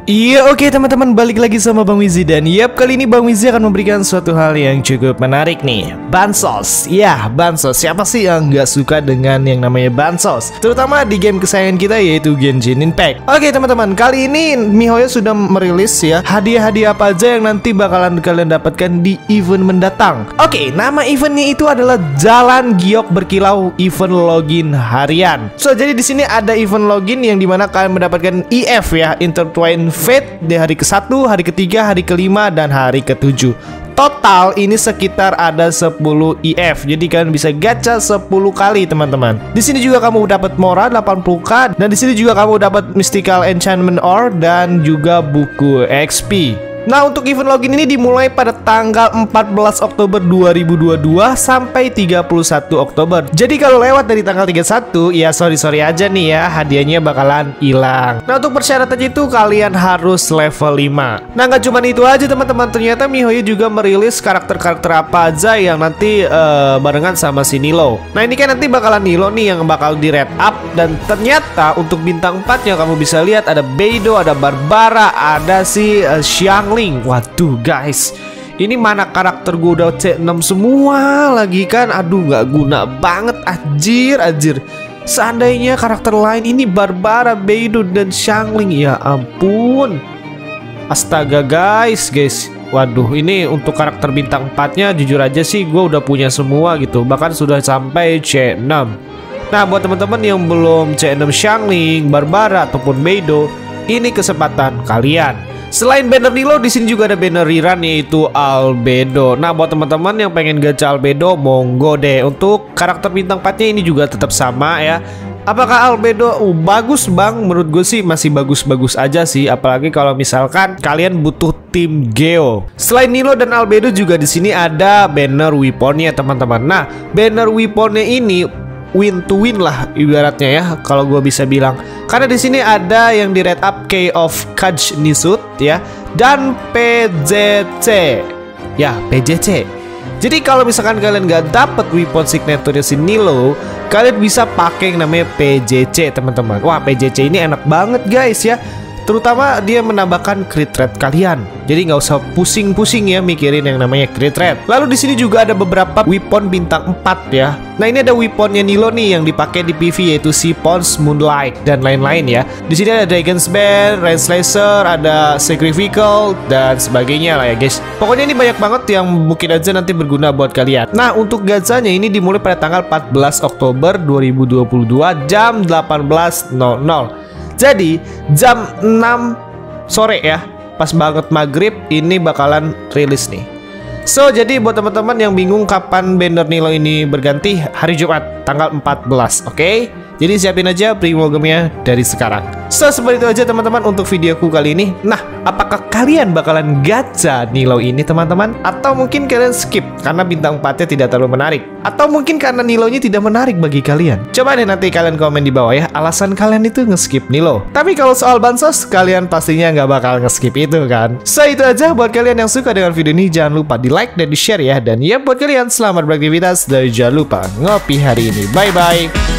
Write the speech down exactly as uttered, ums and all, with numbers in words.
Iya oke teman-teman, balik lagi sama Bang Wizi. Dan yap, kali ini Bang Wizi akan memberikan suatu hal yang cukup menarik nih. Bansos. Ya, bansos. Siapa sih yang nggak suka dengan yang namanya bansos? Terutama di game kesayangan kita yaitu Genshin Impact. Oke teman-teman, kali ini MiHoYo sudah merilis ya hadiah-hadiah apa aja yang nanti bakalan kalian dapatkan di event mendatang. Oke, nama eventnya itu adalah Jalan Giok Berkilau Event Login Harian. So, jadi di sini ada event login yang dimana kalian mendapatkan I F ya, Intertwine Fate di hari ke satu, hari ketiga, hari kelima, dan hari ketujuh. Total ini sekitar ada sepuluh I F. Jadi kalian bisa gacha sepuluh kali teman-teman. Di sini juga kamu dapat Mora delapan puluh K, dan di sini juga kamu dapat Mystical Enchantment Ore dan juga buku X P. Nah, untuk event login ini dimulai pada tanggal empat belas Oktober dua ribu dua puluh dua sampai tiga puluh satu Oktober. Jadi kalau lewat dari tanggal tiga puluh satu, ya sorry-sorry aja nih ya, hadiahnya bakalan hilang. Nah, untuk persyaratannya itu kalian harus level lima. Nah, nggak cuma itu aja teman-teman, ternyata MiHoYo juga merilis karakter-karakter apa aja yang nanti uh, barengan sama si Nilo. Nah, ini kan nanti bakalan Nilo nih yang bakal di red up. Dan ternyata untuk bintang empat yang kamu bisa lihat ada Beidou, ada Barbara, ada si uh, Xiangling. Waduh guys, ini mana karakter gue udah C enam semua lagi kan. Aduh, nggak guna banget, anjir anjir. Seandainya karakter lain ini Barbara, Beidou, dan Xiangling, ya ampun. Astaga guys, guys. Waduh, ini untuk karakter bintang empat-nya jujur aja sih gue udah punya semua gitu. Bahkan sudah sampai C enam. Nah, buat teman-teman yang belum C enam Xiangling, Barbara, ataupun Beidou, ini kesempatan kalian. Selain banner Nilo, di sini juga ada banner Riran yaitu Albedo. Nah, buat teman-teman yang pengen gacha Albedo, monggo deh. Untuk karakter bintang empat-nya ini juga tetap sama ya. Apakah Albedo uh, bagus bang? Menurut gue sih masih bagus-bagus aja sih. Apalagi kalau misalkan kalian butuh tim Geo. Selain Nilo dan Albedo juga di sini ada banner weaponnya teman-teman. Nah, banner weaponnya ini win to win lah ibaratnya ya, kalau gue bisa bilang. Karena di sini ada yang di red up Key of Kaj Nisut ya, dan P J C. Ya, P J C. Jadi kalau misalkan kalian nggak dapet weapon signature si Nilo, kalian bisa pakai yang namanya P J C teman-teman. Wah, P J C ini enak banget guys ya. Terutama dia menambahkan crit rate kalian. Jadi nggak usah pusing-pusing ya mikirin yang namanya crit rate. Lalu di sini juga ada beberapa weapon bintang empat ya. Nah, ini ada weaponnya Nilo nih yang dipakai di P V yaitu Siphon's Moonlight dan lain-lain ya. Di sini ada Dragon's Bane, Rain Slasher, ada Sacrificial dan sebagainya lah ya guys. Pokoknya ini banyak banget yang mungkin aja nanti berguna buat kalian. Nah, untuk gachanya ini dimulai pada tanggal empat belas Oktober dua ribu dua puluh dua jam delapan belas nol nol. Jadi jam enam sore ya, pas banget maghrib ini bakalan rilis nih. So, jadi buat teman-teman yang bingung kapan banner Nilo ini berganti, hari Jumat tanggal empat belas, oke? Okay? Jadi siapin aja primogemnya dari sekarang. So, seperti itu aja teman-teman untuk videoku kali ini. Nah, apakah kalian bakalan gacha Nilo ini teman-teman? Atau mungkin kalian skip karena bintang empat-nya tidak terlalu menarik? Atau mungkin karena Nilonya tidak menarik bagi kalian? Coba deh nanti kalian komen di bawah ya, alasan kalian itu nge-skip Nilo. Tapi kalau soal bansos, kalian pastinya nggak bakal nge-skip itu kan? So, itu aja buat kalian yang suka dengan video ini. Jangan lupa di like dan di share ya. Dan ya buat kalian selamat beraktivitas dan jangan lupa ngopi hari ini. Bye-bye.